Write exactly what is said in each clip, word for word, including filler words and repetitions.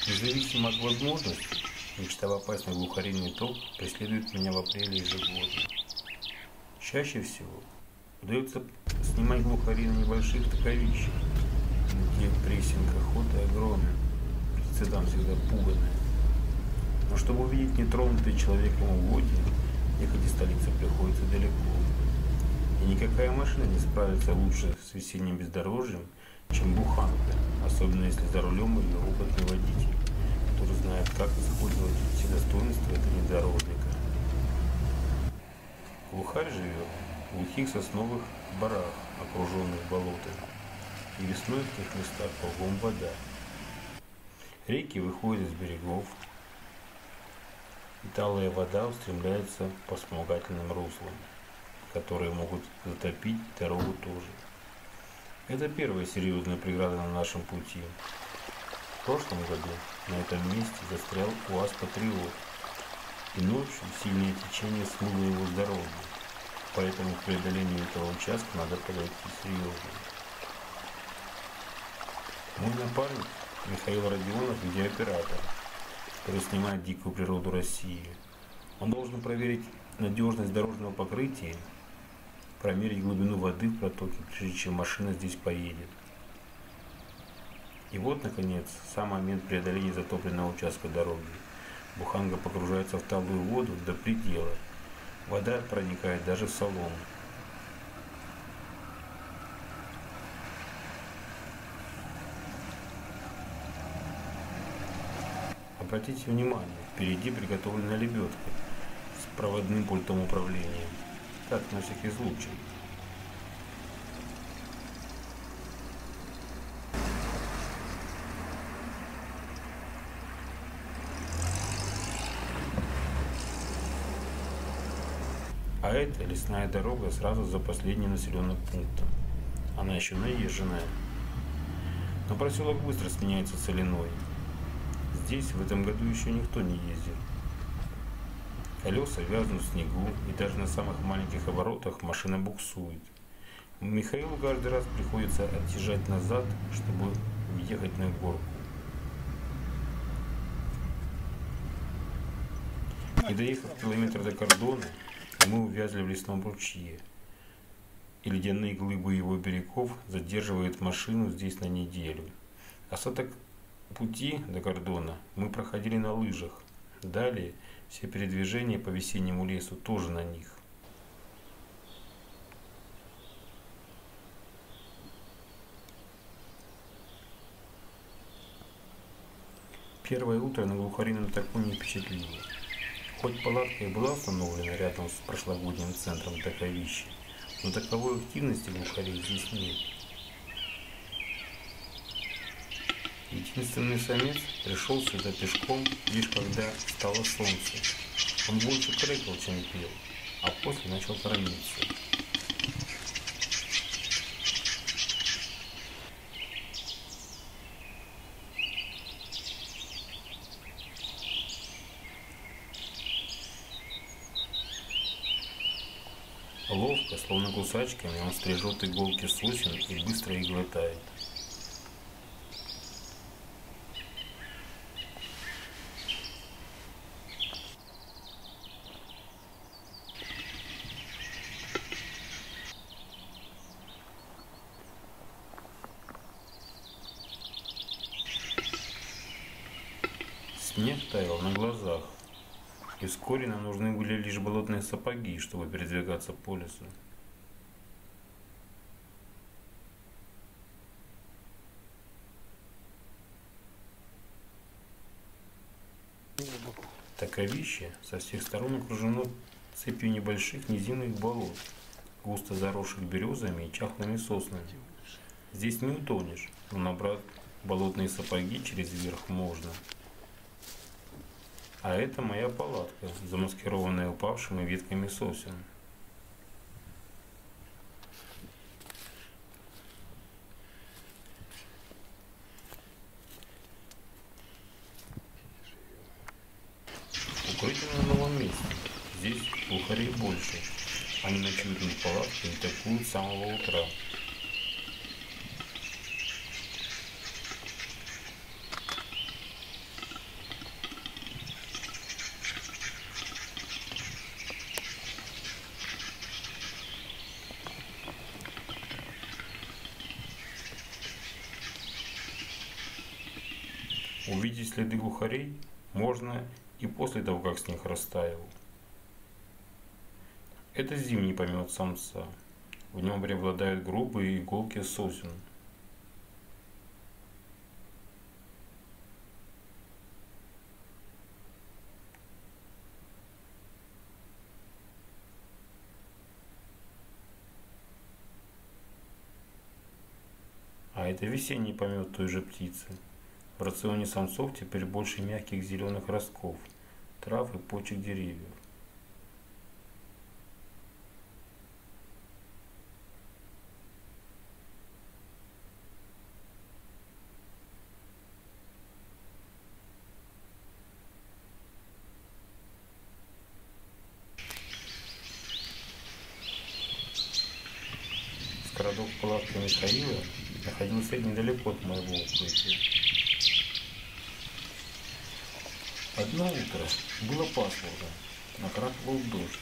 Независимо от возможностей, мечта попасть на глухарийный топ преследует меня в апреле ежегодно. Чаще всего удается снимать глухари на небольших таковищах, где прессинг охоты огромен, птицы там всегда пуганые. Но чтобы увидеть нетронутые человеком угодья, ехать из столицы приходится далеко. И никакая машина не справится лучше с весенним бездорожьем, чем буханка, особенно если за рулем ее опытный водитель, который знает, как использовать все достоинства этого внедорожника. Глухарь живет в глухих сосновых барах, окруженных болотами, и весной в тех местах кругом вода. Реки выходят из берегов, и талая вода устремляется по вспомогательным руслам, которые могут затопить дорогу тоже. Это первая серьезная преграда на нашем пути. В прошлом году на этом месте застрял УАЗ «Патриот», и ночью сильное течение смыло его с дороги, поэтому к преодолению этого участка надо подойти серьезно. Мой напарник Михаил Родионов – видеооператор, который снимает дикую природу России. Он должен проверить надежность дорожного покрытия, промерить глубину воды в протоке, прежде чем машина здесь поедет. И вот, наконец, сам момент преодоления затопленного участка дороги. Буханка погружается в талую воду до предела. Вода проникает даже в солому. Обратите внимание, впереди приготовлена лебедка с проводным пультом управления. Так, на всякий случай. А это лесная дорога сразу за последним населенным пунктом. Она еще наезженная. Но проселок быстро сменяется целиной. Здесь в этом году еще никто не ездил. Колеса вязнут в снегу, и даже на самых маленьких оборотах машина буксует. Михаилу каждый раз приходится отъезжать назад, чтобы въехать на горку. Не доехав километр до кордона, мы увязли в лесном ручье, и ледяные глыбы его берегов задерживают машину здесь на неделю. Остаток пути до кордона мы проходили на лыжах. Далее все передвижения по весеннему лесу тоже на них. Первое утро на глухарином таку не впечатлило. Хоть палатка и была установлена рядом с прошлогодним центром таковища, но таковой активности глухарей здесь нет. Единственный самец пришел сюда пешком лишь когда стало солнце. Он больше крикал, чем пел, а после начал кормиться. Ловко, словно кусачками, он стрижет иголки сосен и быстро их глотает. Снег таял на глазах, и вскоре нам нужны были лишь болотные сапоги, чтобы передвигаться по лесу. Таковище со всех сторон окружено цепью небольших низинных болот, густо заросших березами и чахлыми соснами. Здесь не утонешь, но набрать болотные сапоги через верх можно. А это моя палатка, замаскированная упавшими ветками сосен. Укрытие на новом месте. Здесь глухарей больше. Они ночуют на палатке и такуют с самого утра. Увидеть следы глухарей можно и после того, как снег растаял. Это зимний помет самца. В нем преобладают грубые иголки сосен. А это весенний помет той же птицы. В рационе самцов теперь больше мягких зеленых ростков, трав и почек деревьев. Городок палатки Михаила находился недалеко от моего укрытия. Одно утро было пасмурно, накрапывал дождь.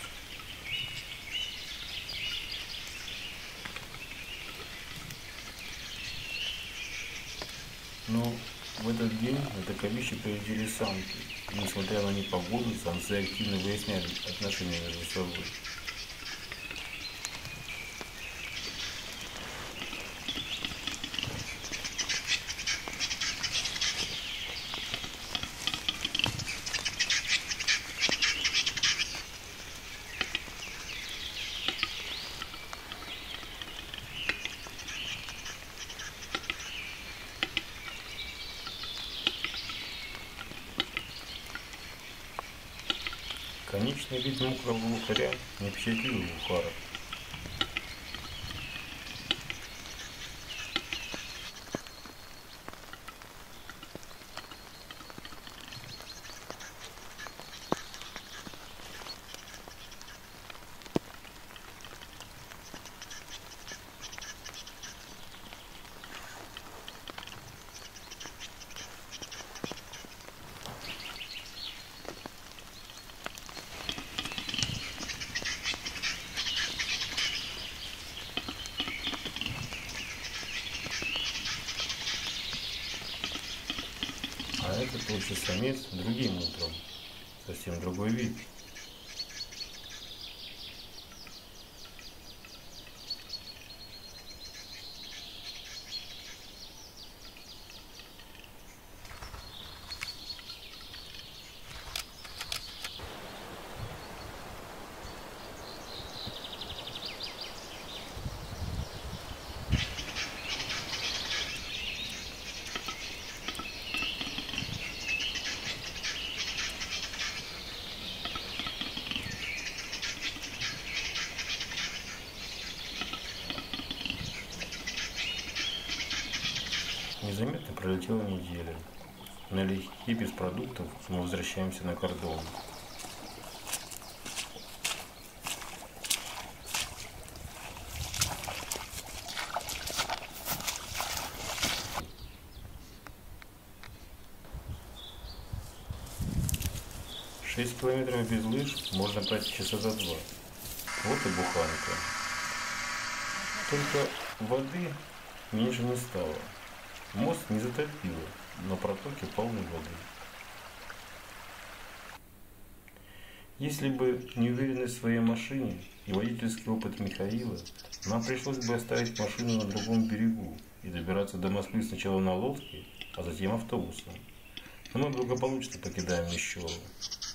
Но в этот день на таковище приезжали самки, и несмотря на непогоду, самцы активно выясняли отношения между собой. Конечный вид мокрого глухаря не впечатлил глухара. А этот тот же самец другим утром, совсем другой вид. Незаметно пролетела неделя. Налегке без продуктов мы возвращаемся на кордон. Шесть километров без лыж можно пройти часа за два. Вот и буханка. Только воды меньше не стало. Мост не затопило, но протоки полны воды. Если бы не уверенность в своей машине и водительский опыт Михаила, нам пришлось бы оставить машину на другом берегу и добираться до Москвы сначала на лодке, а затем автобусом. Но мы благополучно покидаем Мещову.